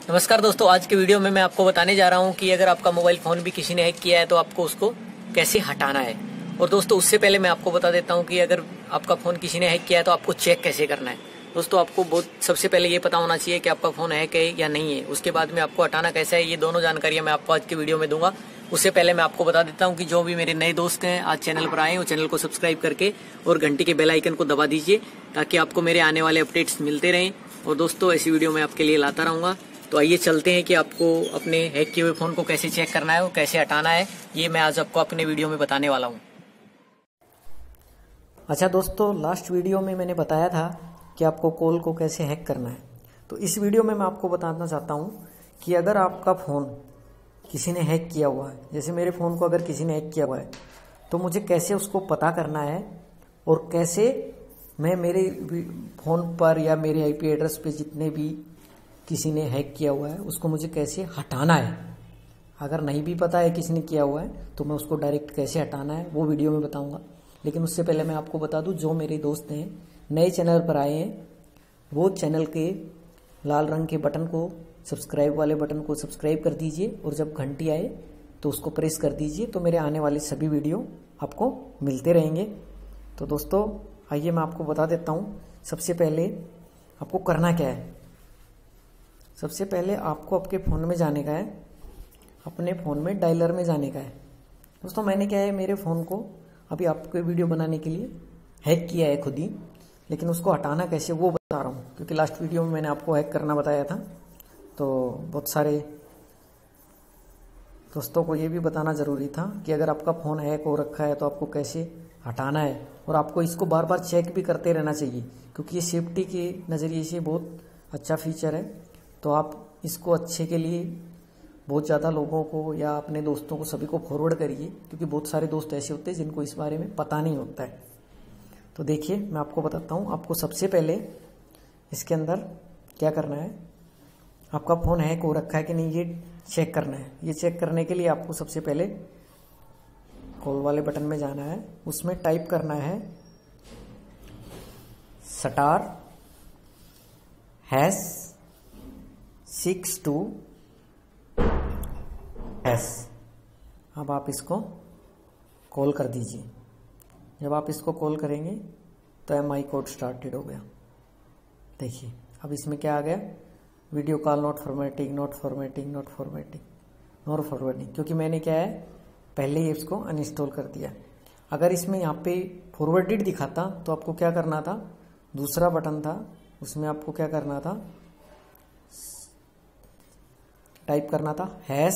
नमस्कार दोस्तों, आज के वीडियो में मैं आपको बताने जा रहा हूं कि अगर आपका मोबाइल फोन भी किसी ने हैक किया है तो आपको उसको कैसे हटाना है। और दोस्तों उससे पहले मैं आपको बता देता हूं कि अगर आपका फोन किसी ने हैक किया है तो आपको चेक कैसे करना है। दोस्तों आपको सबसे पहले ये पता होना चाहिए कि आपका फोन हैक है या नहीं है। उसके बाद में आपको हटाना कैसा है, ये दोनों जानकारियां मैं आपको आज के वीडियो में दूंगा। उससे पहले मैं आपको बता देता हूं कि जो भी मेरे नए दोस्त हैं आज चैनल पर आए वो चैनल को सब्सक्राइब करके और घंटी के बेल आइकन को दबा दीजिए ताकि आपको मेरे आने वाले अपडेट्स मिलते रहें। और दोस्तों ऐसी वीडियो मैं आपके लिए लाता रहूंगा। तो आइए चलते हैं कि आपको अपने हैक किए हुए फोन को कैसे चेक करना है और कैसे हटाना है, ये मैं आज आपको अपने वीडियो में बताने वाला हूँ। अच्छा दोस्तों, लास्ट वीडियो में मैंने बताया था कि आपको कॉल को कैसे हैक करना है। तो इस वीडियो में मैं आपको बताना चाहता हूँ कि अगर आपका फ़ोन किसी ने हैक किया हुआ है, जैसे मेरे फ़ोन को अगर किसी ने हैक किया हुआ है, तो मुझे कैसे उसको पता करना है और कैसे मैं मेरे फ़ोन पर या मेरे आईपी एड्रेस पे जितने भी किसी ने हैक किया हुआ है उसको मुझे कैसे हटाना है। अगर नहीं भी पता है किसी ने किया हुआ है तो मैं उसको डायरेक्ट कैसे हटाना है वो वीडियो में बताऊंगा। लेकिन उससे पहले मैं आपको बता दूं, जो मेरे दोस्त हैं नए चैनल पर आए हैं वो चैनल के लाल रंग के बटन को, सब्सक्राइब वाले बटन को सब्सक्राइब कर दीजिए और जब घंटी आए तो उसको प्रेस कर दीजिए, तो मेरे आने वाले सभी वीडियो आपको मिलते रहेंगे। तो दोस्तों आइए मैं आपको बता देता हूँ सबसे पहले आपको करना क्या है। सबसे पहले आपको आपके फ़ोन में जाने का है, अपने फ़ोन में डायलर में जाने का है। दोस्तों मैंने क्या है, मेरे फ़ोन को अभी आपको वीडियो बनाने के लिए हैक किया है खुद ही, लेकिन उसको हटाना कैसे वो बता रहा हूँ, क्योंकि लास्ट वीडियो में मैंने आपको हैक करना बताया था। तो बहुत सारे दोस्तों को ये भी बताना ज़रूरी था कि अगर आपका फ़ोन हैक हो रखा है तो आपको कैसे हटाना है, और आपको इसको बार बार चेक भी करते रहना चाहिए, क्योंकि ये सेफ्टी के नज़रिए से बहुत अच्छा फीचर है। तो आप इसको अच्छे के लिए बहुत ज़्यादा लोगों को या अपने दोस्तों को सभी को फॉरवर्ड करिए, क्योंकि बहुत सारे दोस्त ऐसे होते हैं जिनको इस बारे में पता नहीं होता है। तो देखिए मैं आपको बताता हूँ। आपको सबसे पहले इसके अंदर क्या करना है, आपका फ़ोन हैक हो रखा है कि नहीं ये चेक करना है। ये चेक करने के लिए आपको सबसे पहले कॉल वाले बटन में जाना है, उसमें टाइप करना है *#62#. अब आप इसको कॉल कर दीजिए। जब आप इसको कॉल करेंगे तो MI कोड स्टार्टेड हो गया। देखिए अब इसमें क्या आ गया, video call not formatting, not formatting, not formatting, not forwarding, क्योंकि मैंने क्या है पहले ही इसको अनइंस्टॉल कर दिया। अगर इसमें यहाँ पे फॉरवर्डेड दिखाता तो आपको क्या करना था, दूसरा बटन था उसमें आपको क्या करना था, टाइप करना था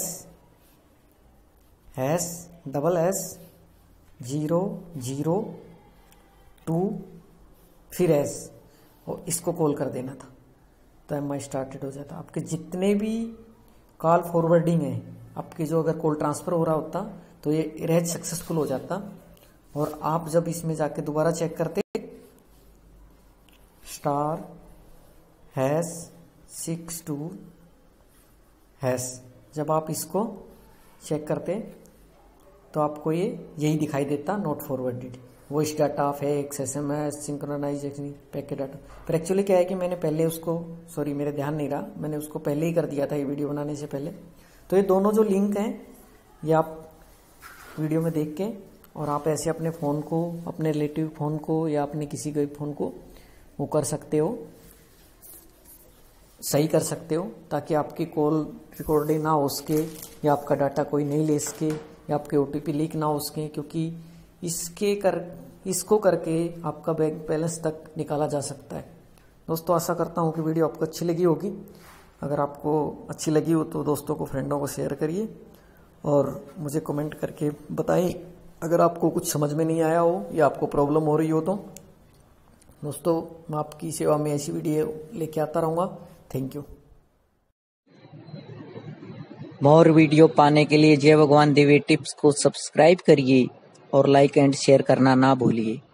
##002 फिर S, और इसको कॉल कर देना था। तो MI स्टार्टेड हो जाता। आपके जितने भी कॉल फॉरवर्डिंग है, आपके जो अगर कॉल ट्रांसफर हो रहा होता तो ये इरेज सक्सेसफुल हो जाता। और आप जब इसमें जाके दोबारा चेक करते *#62#, जब आप इसको चेक करते तो आपको ये यही दिखाई देता, not forwarded, voice data, fax, SMS, synchronisation, packet data. पर एक्चुअली क्या है कि मैंने पहले उसको, सॉरी मेरे ध्यान नहीं रहा, मैंने उसको पहले ही कर दिया था ये वीडियो बनाने से पहले। तो ये दोनों जो लिंक हैं ये आप वीडियो में देख के और आप ऐसे अपने फ़ोन को, अपने रिलेटिव फ़ोन को या अपने किसी के फ़ोन को वो कर सकते हो, सही कर सकते हो, ताकि आपकी कॉल रिकॉर्डिंग ना हो सके या आपका डाटा कोई नहीं ले सके या आपके OTP लीक ना हो सके, क्योंकि इसको करके आपका बैंक बैलेंस तक निकाला जा सकता है। दोस्तों आशा करता हूँ कि वीडियो आपको अच्छी लगी होगी। अगर आपको अच्छी लगी हो तो दोस्तों को, फ्रेंडों को शेयर करिए और मुझे कमेंट करके बताएं अगर आपको कुछ समझ में नहीं आया हो या आपको प्रॉब्लम हो रही हो। तो दोस्तों मैं आपकी सेवा में ऐसी वीडियो लेके आता रहूँगा। Thank you. मोर वीडियो पाने के लिए जय भगवान देवी टिप्स को सब्सक्राइब करिए और लाइक एंड शेयर करना ना भूलिए।